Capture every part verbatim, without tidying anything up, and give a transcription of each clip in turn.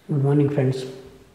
Good morning, friends.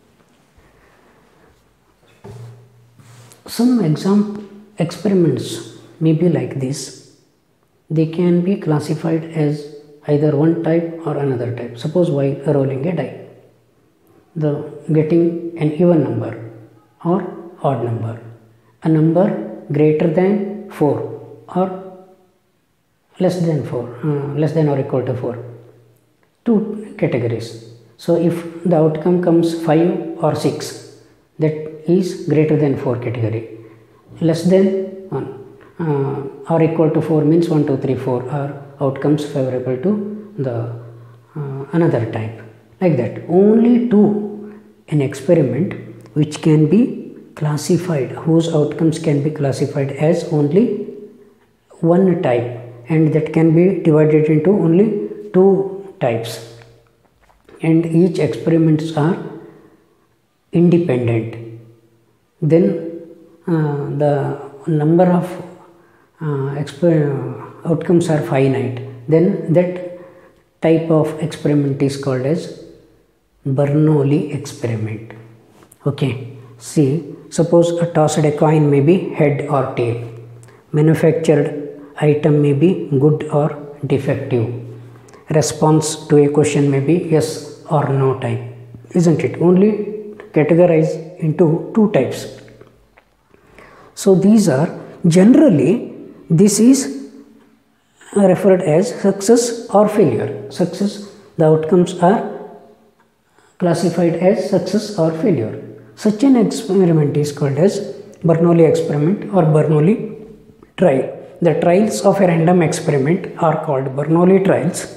Some exam experiments may be like this. They can be classified as either one type or another type. Suppose while rolling a die, the getting an even number or odd number, a number greater than four or less than four, uh, less than or equal to four. Two categories. So if the outcome comes five or six, that is greater than four category. Less than one uh, or equal to four means one, two, three, four are outcomes favorable to the uh, another type. Like that. Only two an experiment which can be classified, whose outcomes can be classified as only one type, and that can be divided into only two types. And each experiments are independent. Then uh, the number of uh, exper outcomes are finite. Then that type of experiment is called as Bernoulli experiment. Okay. See, suppose a tossed a coin may be head or tail. Manufactured item may be good or defective. Response to a question may be yes or no type, isn't it? Only categorized into two types. So these are generally, this is referred as success or failure. Success, the outcomes are classified as success or failure. Such an experiment is called as Bernoulli experiment or Bernoulli trial. The trials of a random experiment are called Bernoulli trials.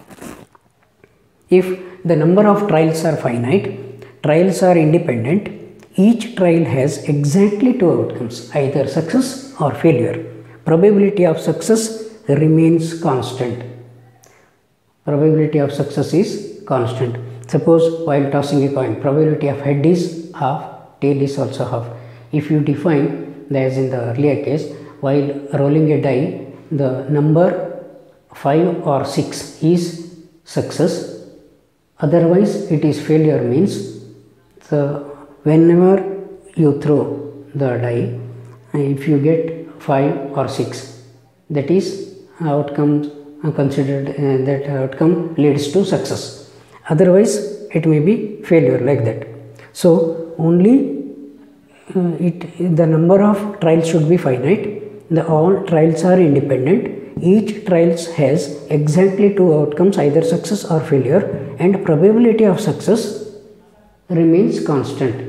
If the number of trials are finite, trials are independent, each trial has exactly two outcomes, either success or failure. Probability of success remains constant. Probability of success is constant. Suppose while tossing a coin, probability of head is half, tail is also half. If you define, as in the earlier case, while rolling a die, the number five or six is success, otherwise it is failure, means the whenever you throw the die, if you get five or six, that is outcome considered, uh, that outcome leads to success. Otherwise it may be failure, like that. So only uh, it the number of trials should be finite. The all trials are independent. Each trials has exactly two outcomes, either success or failure, and probability of success remains constant.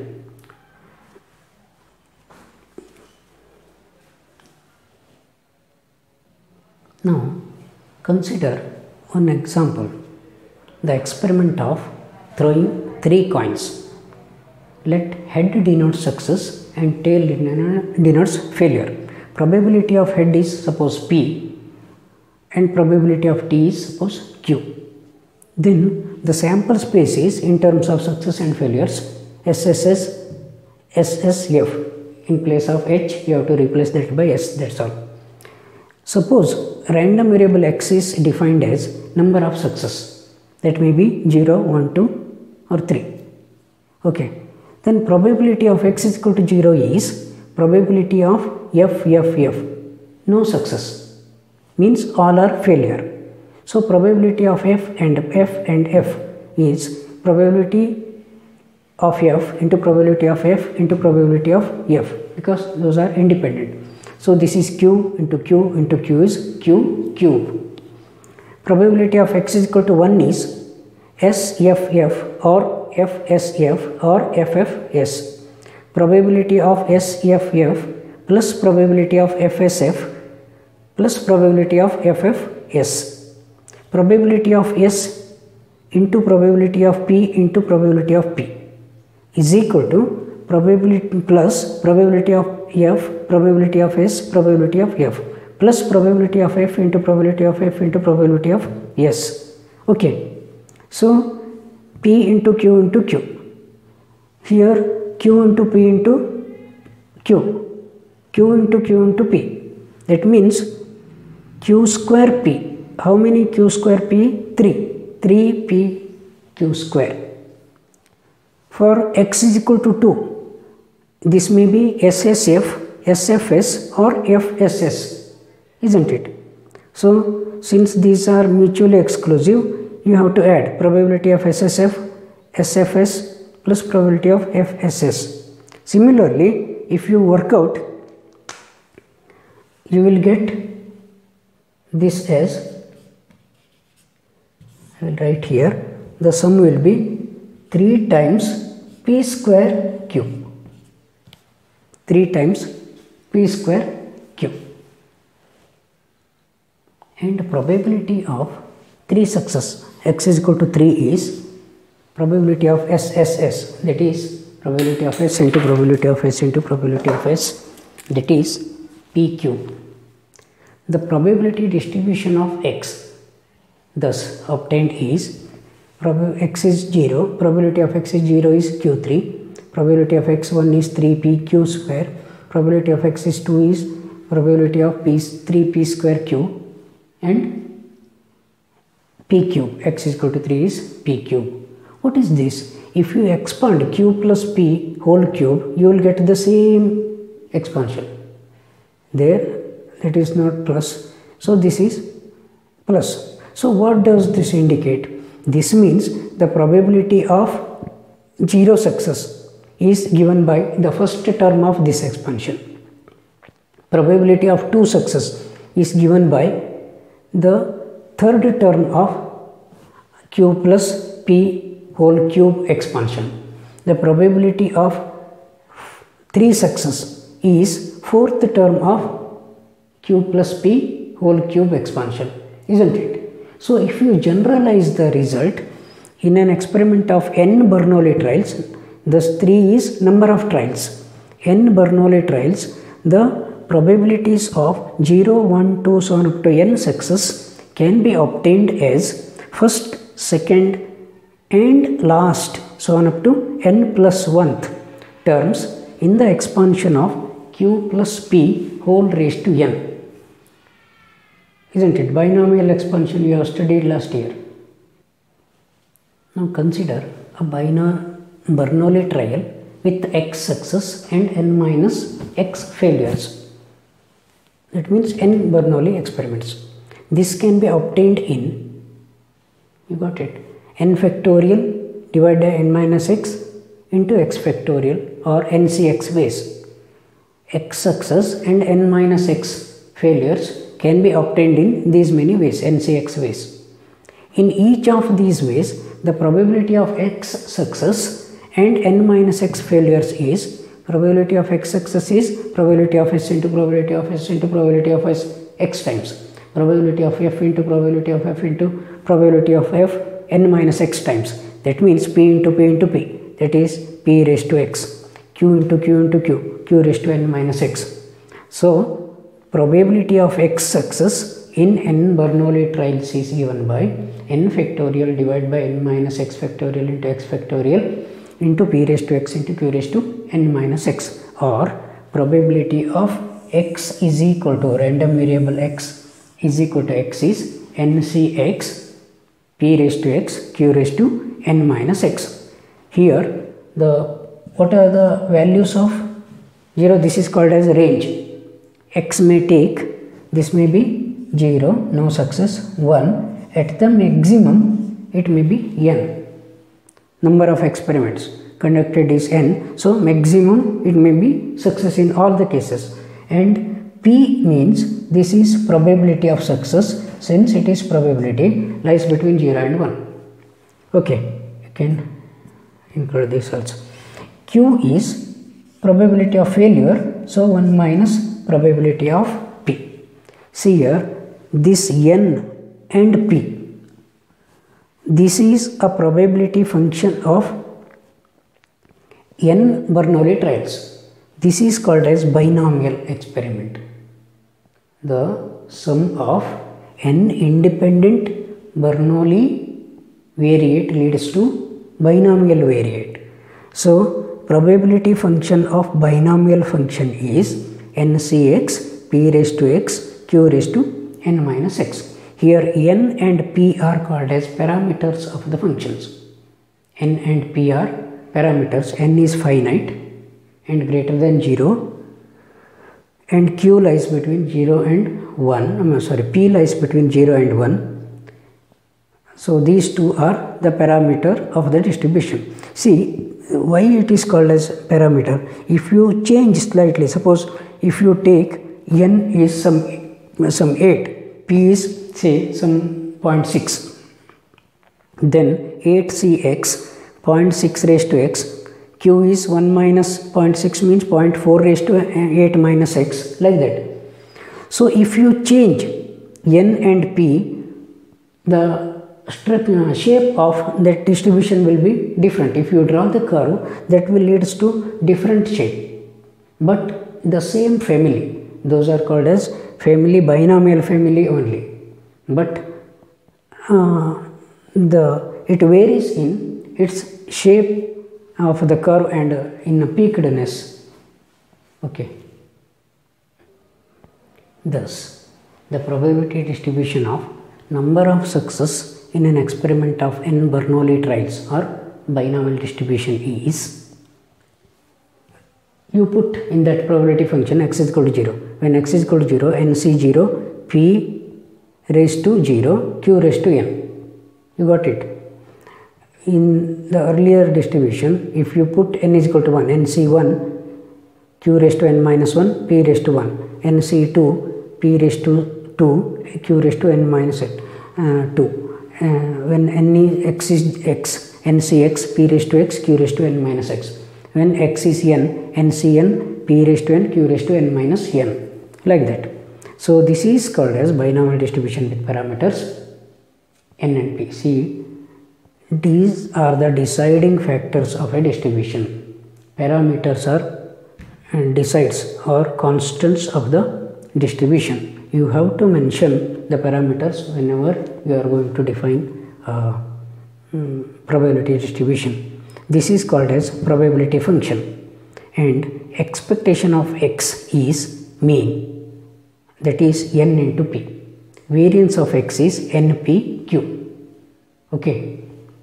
Now consider one example, the experiment of throwing three coins. Let head denote success and tail denotes failure. Probability of head is suppose P and probability of T is suppose Q. Then the sample space is, in terms of success and failures, S S S, S S F. In place of H, you have to replace that by S, that's all. Suppose random variable X is defined as number of success. That may be zero, one, two or three. Okay. Then probability of X is equal to zero is probability of F, F, F. No success. Means all are failure. So probability of F and F and F is probability of F into probability of F into probability of F, because those are independent. So this is Q into Q into Q is Q cube. Probability of X is equal to one is S F F or F S F or F F S. Probability of S F F plus probability of F S F plus probability of F F S. Probability of S into probability of P into probability of P is equal to probability plus probability of F, probability of S, probability of F plus probability of F into probability of F into probability of S. Okay. So P into Q into Q. Here Q into P into Q. Q into Q into P. That means Q square P. How many Q square P? three. three P Q square. For x is equal to two, this may be S S F, S F S or F S S, isn't it? So since these are mutually exclusive, you have to add probability of S S F, S F S plus probability of F S S. Similarly, if you work out, you will get this as, I will write here, the sum will be three times p square cube. three times p square cube. And probability of three success, x is equal to three, is probability of S S S, that is probability of S into probability of S into probability of S, that is p cube. The probability distribution of x thus obtained is, x is zero, probability of x is zero is q three, probability of x one is three p q square, probability of x is two is probability of p is three p square q, and p cube, x is equal to three is p cube. What is this? If you expand q plus p whole cube, you will get the same expansion. There, that is not plus, so this is plus. So what does this indicate? This means the probability of zero success is given by the first term of this expansion. Probability of two success is given by the third term of q plus p whole cube expansion. The probability of three success is fourth term of q plus p whole cube expansion, isn't it? So if you generalize the result in an experiment of n Bernoulli trials, thus three is number of trials, n Bernoulli trials, the probabilities of zero, one, two, so on up to n success can be obtained as first, second and last, so on up to n plus one terms in the expansion of q plus p whole raised to n. Isn't it? Binomial expansion you have studied last year. Now consider a binomial Bernoulli trial with x success and n minus x failures. That means n Bernoulli experiments. This can be obtained in, you got it, n factorial divided by n minus x into x factorial or N C x ways. X success and n minus x failures can be obtained in these many ways, N C x ways. In each of these ways, the probability of x success and n minus x failures is, probability of x success is probability of s into probability of s into probability of s x times, probability of f into probability of f into probability of f n minus x times. That means p into p into p, that is p raised to x, q into q into q, q raised to n minus x. So probability of x success in n Bernoulli trials is given by n factorial divided by n minus x factorial into x factorial into p raised to x into q raised to n minus x, or probability of x is equal to random variable x is equal to x is N C x p raised to x q raised to n minus x. Here the what are the values of zero? This is called as range. X may take, this may be zero, no success, one, at the maximum it may be n. Number of experiments conducted is n, so maximum it may be success in all the cases. And p means this is probability of success, since it is probability lies between zero and one. Okay, you can include this also. Q is probability of failure, so one minus probability of p. See here, this n and p, this is a probability function of n Bernoulli trials. This is called as binomial experiment. The sum of n independent Bernoulli variate leads to binomial variate. So probability function of binomial function is N C x p raised to x q raised to n minus x. Here n and p are called as parameters of the functions. N and p are parameters n is finite and greater than zero, and q lies between zero and one, I'm sorry, p lies between zero and one. So these two are the parameter of the distribution. See why it is called as parameter. If you change slightly, suppose if you take n is some some eight, p is say some zero point six, then eight c x, zero point six raised to x, q is one minus zero point six means zero point four raised to eight minus x, like that. So if you change n and p, the shape of that distribution will be different. If you draw the curve, that will leads to different shape, but the same family. Those are called as family, binomial family only, but uh, the it varies in its shape of the curve and uh, in the peakedness. Okay. Thus, the probability distribution of number of success in an experiment of n Bernoulli trials or binomial distribution is, you put in that probability function x is equal to zero. When x is equal to zero, n c zero, p raised to zero, q raised to n. You got it? In the earlier distribution, if you put n is equal to one, n c one, q raised to n minus one, p raised to one, n c two, p raised to two, q raised to n minus uh, two. Uh, when n is x is x, n c x, p raised to x, q raised to n minus x. When x is n, n c n, p raised to n, q raised to n minus n, like that. So this is called as binomial distribution with parameters n and p. See, these are the deciding factors of a distribution. Parameters are and decides or constants of the distribution. You have to mention the parameters whenever you are going to define uh, um, probability distribution. This is called as probability function, and expectation of x is mean, that is n into p. Variance of x is npq. Okay.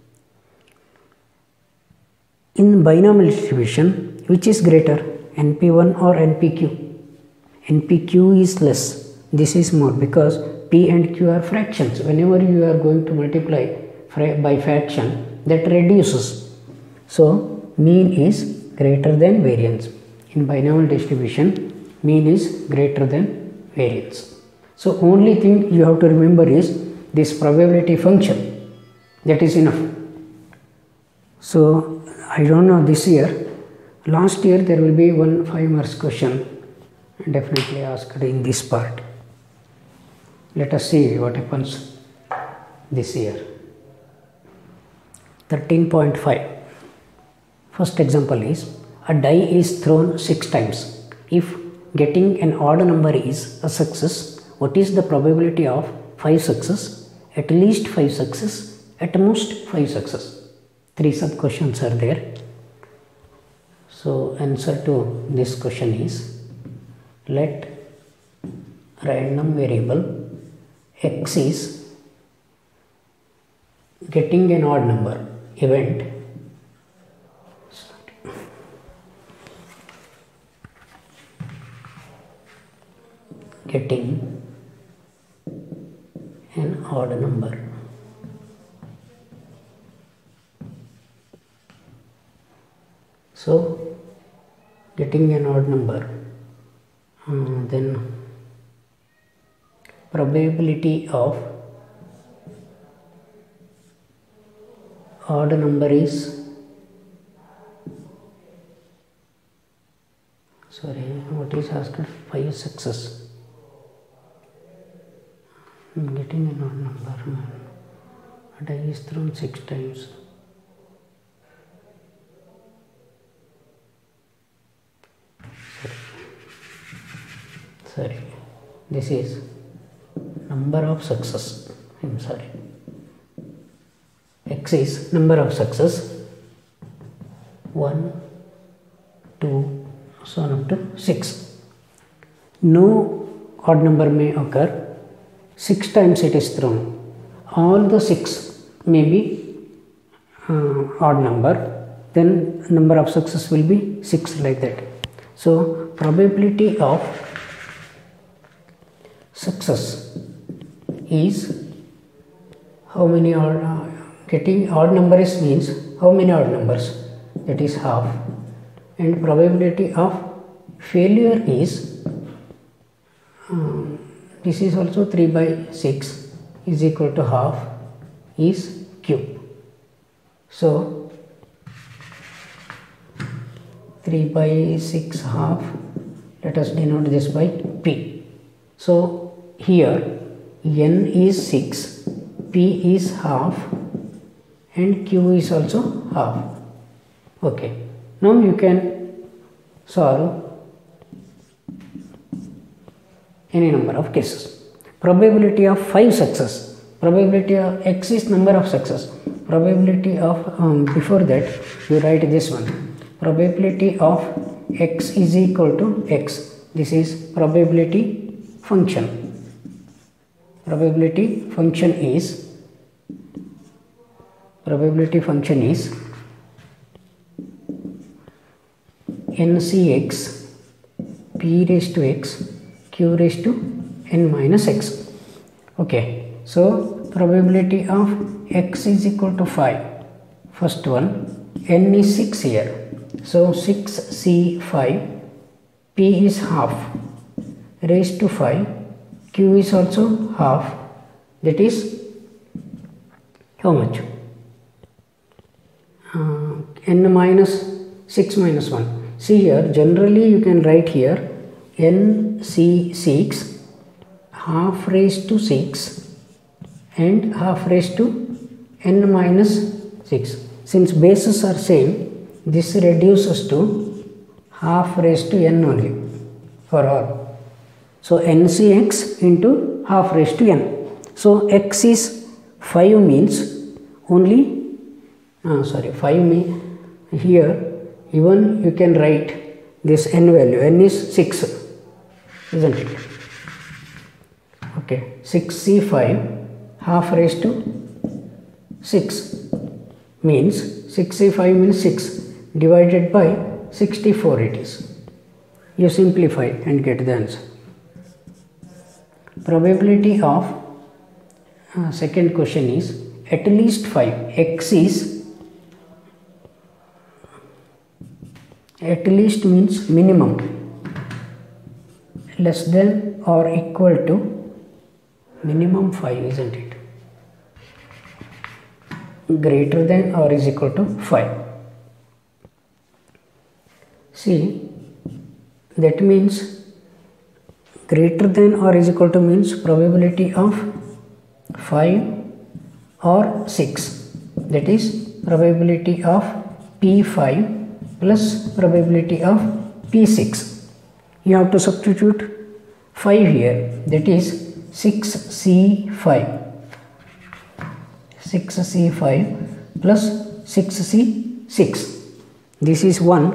In binomial distribution, which is greater, n p one or n p q? n p q is less. This is more because p and q are fractions. Whenever you are going to multiply by fraction, that reduces. So mean is greater than variance. In binomial distribution, mean is greater than variance. So only thing you have to remember is this probability function. That is enough. So I don't know this year. Last year there will be one five marks question definitely asked in this part. Let us see what happens this year. thirteen point five. First example is, a die is thrown six times. If getting an odd number is a success, what is the probability of five success, at least five success, at most five success? Three sub questions are there. So answer to this question is, let random variable x is getting an odd number event getting an odd number. So getting an odd number, uh, then probability of odd number is, sorry, what is asked? Five success. I'm getting an odd number. A die is thrown six times. Sorry. Sorry. This is number of success. I'm sorry. X is number of success. one, two, so on up to six. No odd number may occur. Six times it is thrown. All the six may be uh, odd number. then number of success will be six, like that. So probability of success is how many odd, uh, getting odd numbers means how many odd numbers, that is half, and probability of failure is um, this is also three by six is equal to half is cube. So three by six half, let us denote this by P. So here n is six, P is half, and Q is also half. Okay, now you can solve any number of cases. Probability of five success, probability of X is number of success, probability of um, before that you write this one, probability of X is equal to X, this is probability function. Probability function is probability function is N C X P raised to X Q raised to N minus X. Okay, so probability of X is equal to five. First one, N is six here, so six C five, P is half raised to five, Q is also half, that is how much? Uh, n minus six minus one. See here, generally you can write here N C six half raised to six and half raised to n minus six. Since bases are same, this reduces to half raised to n only for all. So N C X into half raised to n. So X is five means only Uh, sorry, five me here, even you can write this n value, n is six, isn't it? Okay, six C five half raised to six means six C five means six divided by sixty-four it is. You simplify and get the answer. Probability of uh, second question is at least five. X is at least means minimum, less than or equal to minimum five, isn't it? Greater than or is equal to five. See, that means greater than or is equal to means probability of five or six, that is probability of P five plus probability of P six. You have to substitute five here, that is six C five. six C five plus six C six. This is one.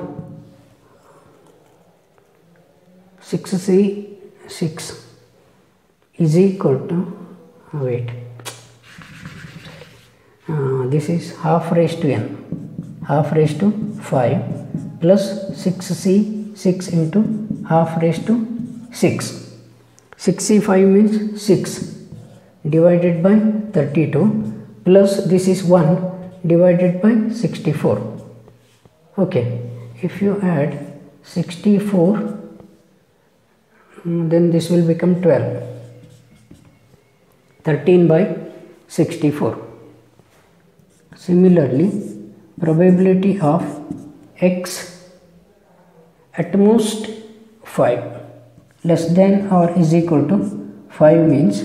six C six is equal to, wait, uh, this is half raised to n, half raised to five plus six C six into half raised to six. six C five means six divided by thirty-two plus this is one divided by sixty-four. Okay, if you add sixty-four, then this will become twelve. thirteen by sixty-four. Similarly, probability of X at most five, less than or is equal to five means,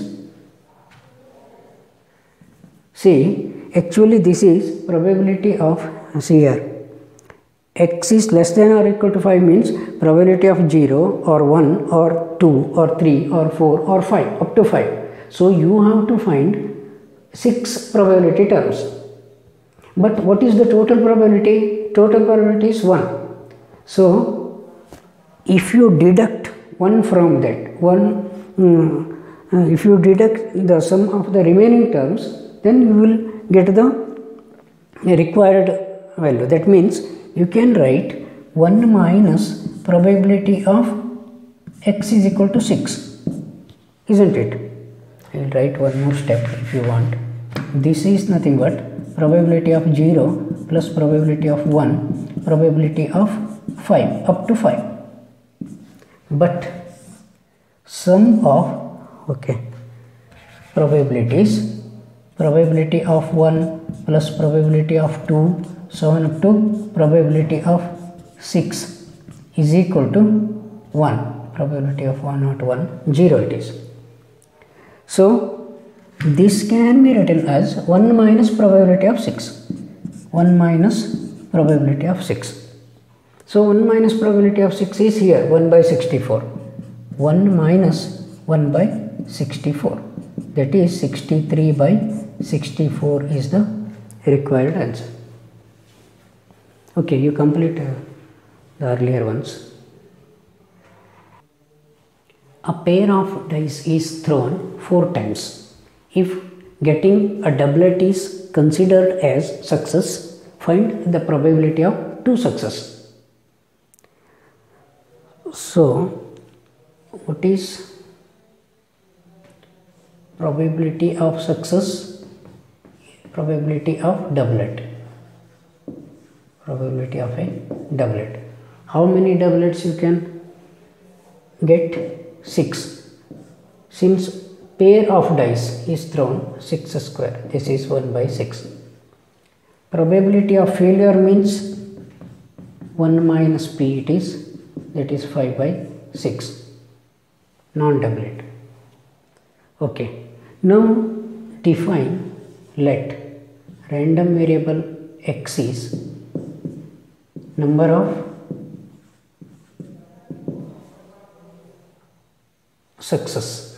see, actually this is probability of, see here, X is less than or equal to five means probability of zero or one or two or three or four or five, up to five. So you have to find six probability terms. But what is the total probability? Total probability is one. So if you deduct one from that, one, um, uh, if you deduct the sum of the remaining terms, then you will get the required value. That means you can write one minus probability of x is equal to six, isn't it? I will write one more step if you want. This is nothing but probability of zero plus probability of one, probability of five, up to five. But sum of, okay, probabilities, probability of one plus probability of two, so on up to probability of six is equal to one. Probability of one not one, zero it is. So this can be written as one minus probability of six. one minus probability of six. So one minus probability of six is here, one by sixty-four. one minus one by sixty-four. That is sixty-three by sixty-four is the required answer. Okay, you complete uh, the earlier ones. A pair of dice is thrown four times. If getting a doublet is considered as success, find the probability of two success. So, what is probability of success? Probability of doublet. Probability of a doublet. How many doublets you can get? six. Since pair of dice is thrown, six square, this is one by six. Probability of failure means one minus p it is, that is five by six, non-doublet. Okay, now define let random variable x is number of success.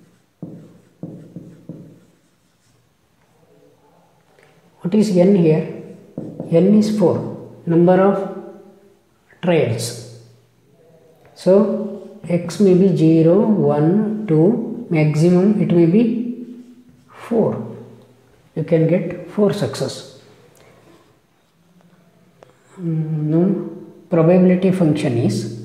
What is n here? N is four, number of trials. So x may be zero, one, two, maximum it may be four. You can get four success. Now probability function is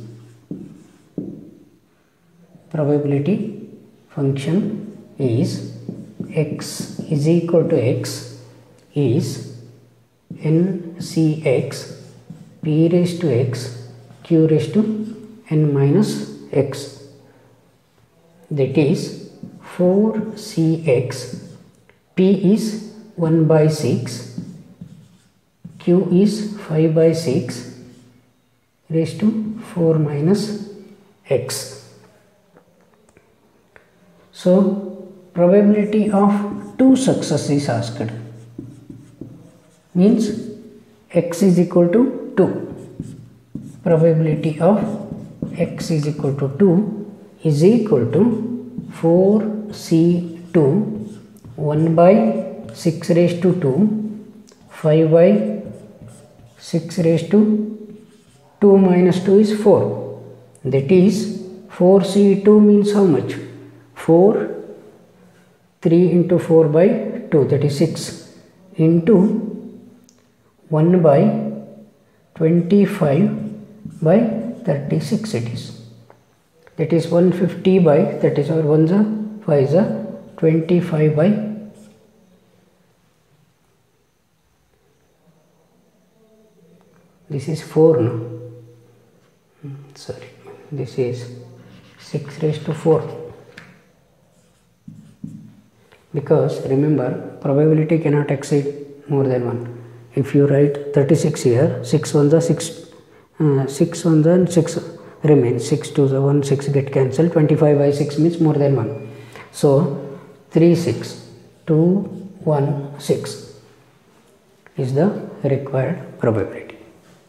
probability function is x is equal to x is n c x p raised to x q raised to n minus x, that is four c x, p is one by six, q is five by six raised to four minus x. So probability of two success is asked, means x is equal to two. Probability of x is equal to two is equal to four c two, one by six raised to two, five by six raised to two minus two is four. That is four c two means how much? four, three into four by two, that is six, into one by twenty-five by thirty-six it is. That is one hundred fifty by, that is our one is five is twenty-five by this is four now. Sorry, this is six raised to four. Because remember, probability cannot exceed more than one. If you write thirty-six here, six ones are six, uh, six ones and six remains, six twos are one, six get cancelled, twenty-five by six means more than one. So three, six, two, one, six is the required probability.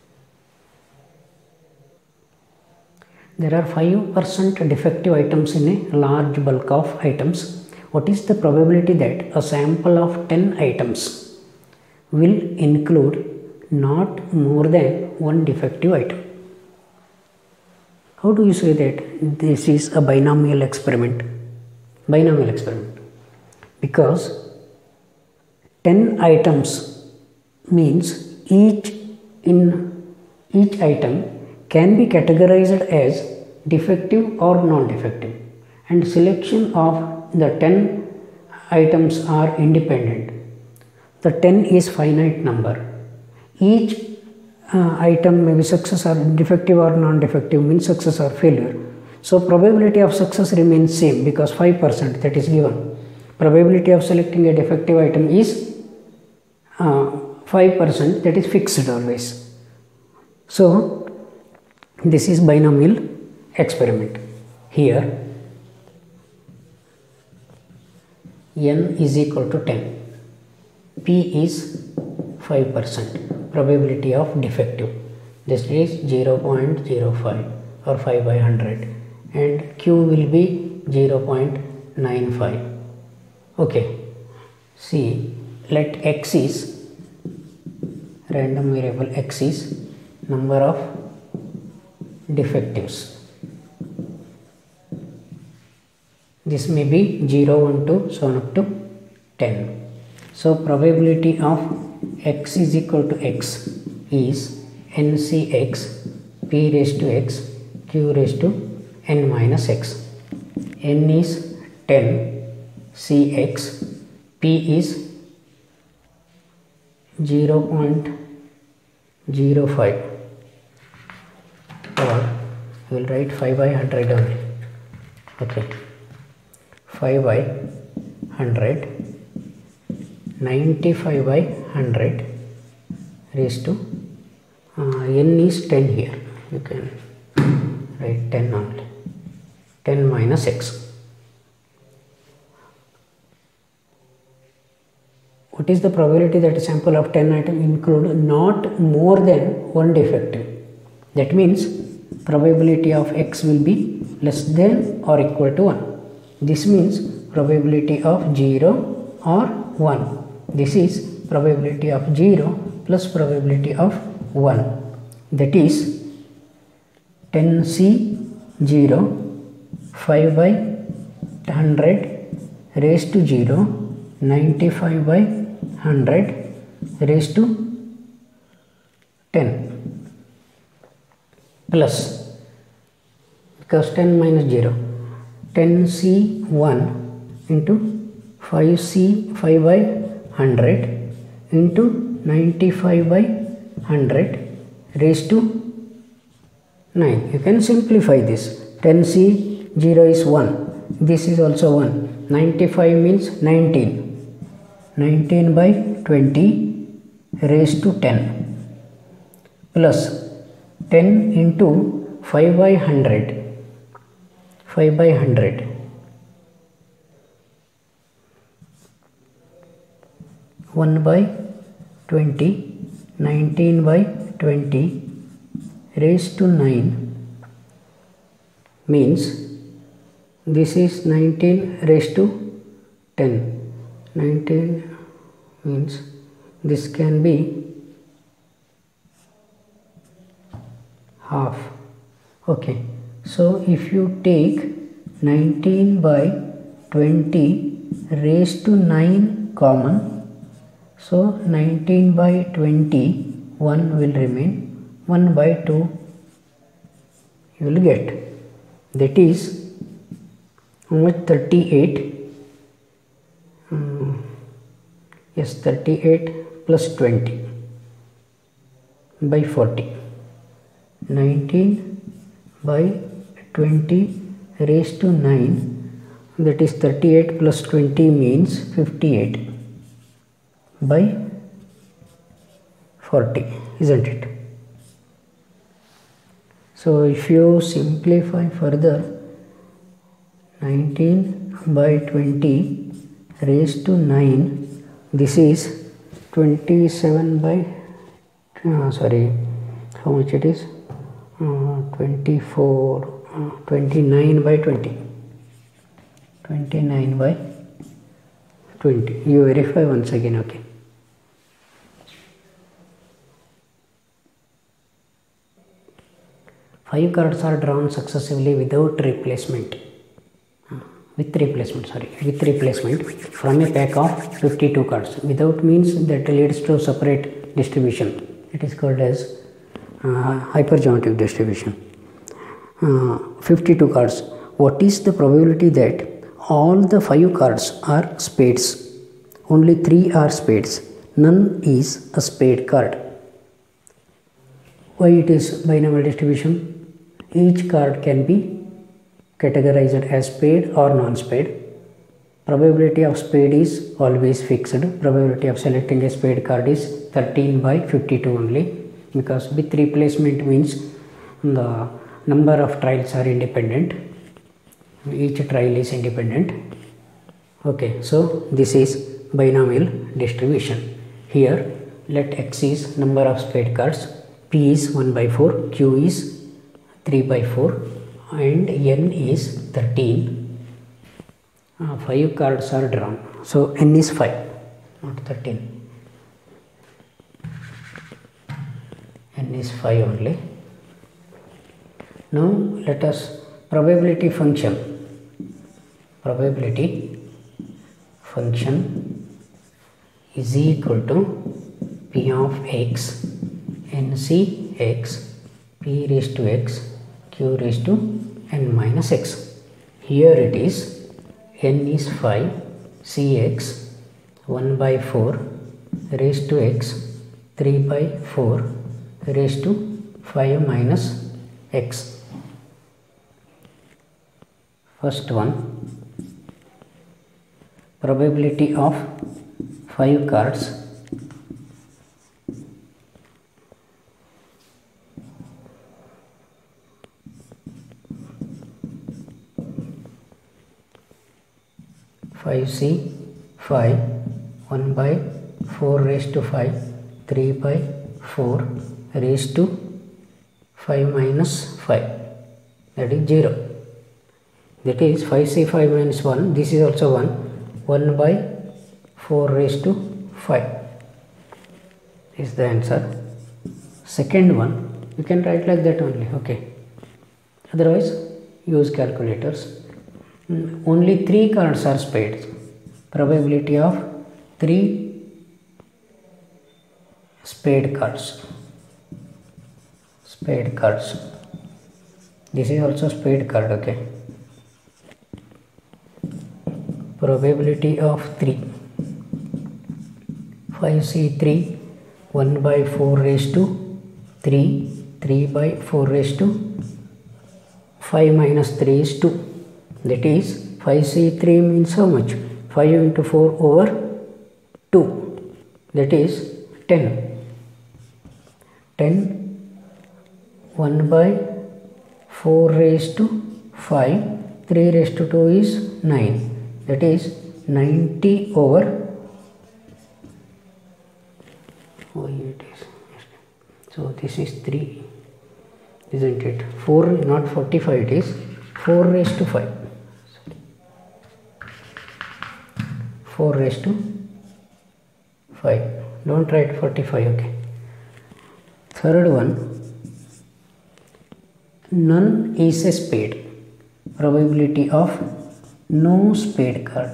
There are five percent defective items in a large bulk of items. What is the probability that a sample of ten items will include not more than one defective item? How do you say that this is a binomial experiment? Binomial experiment. Because ten items means each in each item can be categorized as defective or non-defective, and selection of the ten items are independent. The ten is finite number. Each uh, item may be success or defective or non-defective, means success or failure. So probability of success remains same because five percent that is given. Probability of selecting a defective item is uh, five percent, that is fixed always. So this is binomial experiment. Here n is equal to ten, p is five percent probability of defective, this is zero point zero five or five by one hundred, and q will be zero point nine five. Okay, see, let x is random variable, x is number of defectives. This may be zero, one, two, so on up to ten. So probability of x is equal to x is ncx p raised to x q raised to n minus x. N is ten, cx, p is zero point zero five, or we will write five by one hundred only. Okay, five by one hundred, ninety-five by one hundred raised to uh, n is ten here, you can write ten only, ten minus x. What is the probability that a sample of ten items include not more than one defective? That means probability of x will be less than or equal to one. This means probability of zero or one. This is probability of zero plus probability of one. That is ten c zero, five by one hundred raised to zero, ninety-five by one hundred raised to ten, plus, because ten minus zero, ten c one into five c five by one hundred into ninety-five by one hundred raised to nine. You can simplify this. ten c zero is one, this is also one, ninety-five means nineteen, nineteen by twenty raised to ten, plus ten into five by one hundred, five by one hundred, one by twenty, nineteen by twenty raised to nine, means this is nineteen raised to ten, nineteen means this can be half. Okay, so if you take nineteen by twenty raised to nine common, so nineteen by twenty, one will remain, one by two you will get, that is how much, thirty-eight, um, yes, thirty-eight plus twenty by forty, nineteen by twenty raised to nine, that is thirty-eight plus twenty means fifty-eight by forty, isn't it? So if you simplify further, nineteen by twenty raised to nine, this is twenty-seven by uh, sorry, how much it is, uh, twenty-four, uh, twenty-nine by twenty, twenty-nine by twenty. You verify once again. Okay, five cards are drawn successively without replacement, with replacement, sorry, with replacement from a pack of fifty-two cards. Without means that leads to separate distribution. it is called as uh, hypergeometric distribution. Uh, fifty-two cards. What is the probability that all the five cards are spades? Only three are spades. None is a spade card. Why it is binomial distribution? Each card can be categorized as spade or non-spade. Probability of spade is always fixed. Probability of selecting a spade card is thirteen by fifty-two only, because with replacement means the number of trials are independent. Each trial is independent. Okay, so this is binomial distribution. Here let x is number of spade cards, p is one by four, q is three by four, and n is thirteen. Uh, five cards are drawn, so n is five, not thirteen. N is five only. Now let us probability function. Probability function is equal to p of x nc x p raised to x q raised to n minus x. Here it is n is five, cx one by four raised to x three by four raised to five minus x. First one, probability of five cards five c five, one by four raised to five, three by four raised to five minus five, that is zero. That is five c five minus one, this is also one, one by four raised to five is the answer. Second one, you can write like that only, okay. Otherwise, use calculators. Only three cards are spades. Probability of three spade cards. Spade cards. This is also spade card, okay. Probability of three. five c three, one by four raised to three, three by four raised to five minus three is two. That is five c three means how much? five into four over two, that is ten. ten, one by four raised to five, three raised to two is nine, that is ninety over, oh it is, so this is three, isn't it? four, not forty-five, it is four raised to five. four raised to five, don't write forty-five, okay. Third one, none is a spade. Probability of no spade card.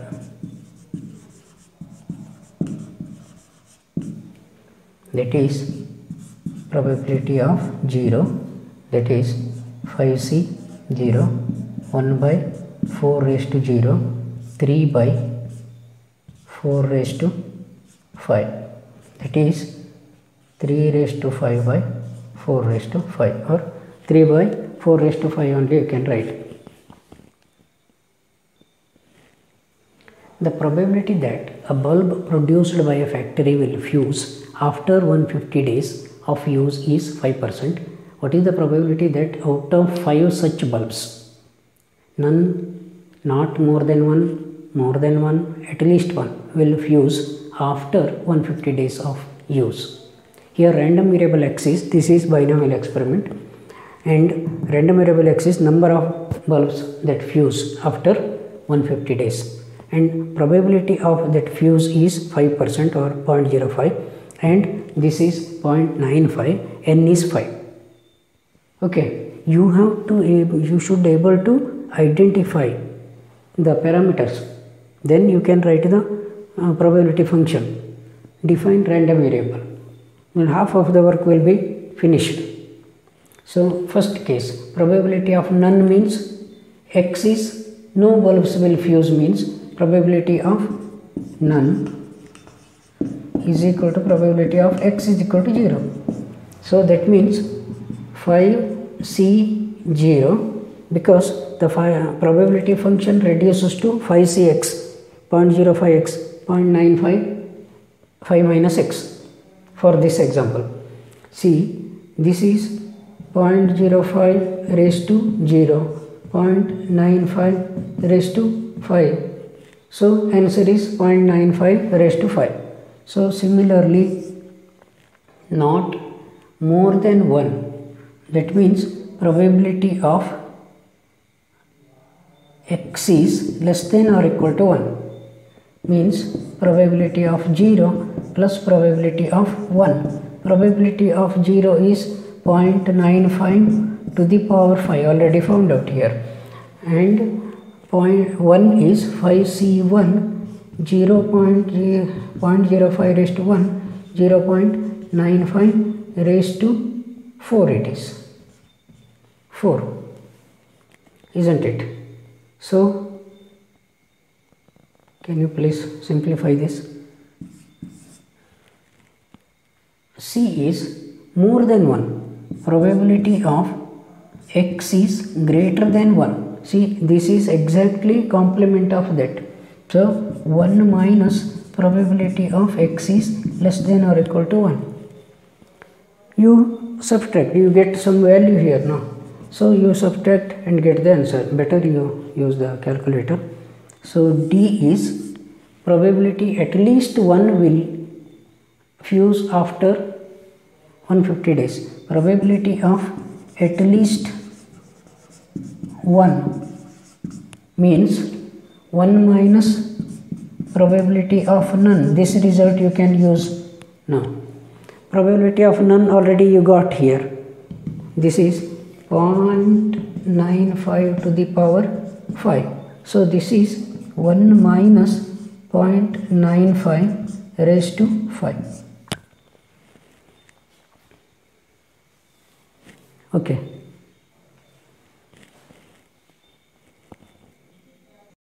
That is probability of zero, that is five c zero, one by four raised to zero, three by four raised to five, that is three raised to five by four raised to five, or three by four raised to five only you can write. The probability that a bulb produced by a factory will fuse after one hundred fifty days of use is five percent. What is the probability that out of five such bulbs, none, not more than one, more than one, at least one will fuse after one hundred fifty days of use? Here random variable x is, this is binomial experiment, and random variable x is number of bulbs that fuse after one hundred fifty days, and probability of that fuse is five percent or zero point zero five, and this is zero point nine five, n is five. Okay, you have to, you should able to identify the parameters, then you can write the uh, probability function. Define random variable. then half of the work will be finished. So first case, probability of none means X is no bulbs will fuse, means probability of none is equal to probability of X is equal to zero. So that means five C zero, because the probability function reduces to five C x, zero point zero five x, zero point nine five, five minus x for this example. See, this is zero point zero five raised to zero, zero point nine five raised to five. So answer is zero point nine five raised to five. So similarly, not more than one, that means probability of X is less than or equal to one, means probability of zero plus probability of one. Probability of zero is zero point nine five to the power five, already found out here, and point one is five C one, zero point zero five raised to one, zero point nine five raised to four, it is four, isn't it? So can you please simplify this? C is more than one, probability of X is greater than one. See, this is exactly complement of that. So one minus probability of X is less than or equal to one. You subtract, you get some value here now. So you subtract and get the answer. Better you use the calculator. So D is probability at least one will fuse after one hundred fifty days. Probability of at least one means one minus probability of none. This result you can use now. Probability of none already you got here. This is zero point nine five to the power five. So this is one minus zero point nine five raised to five. Okay.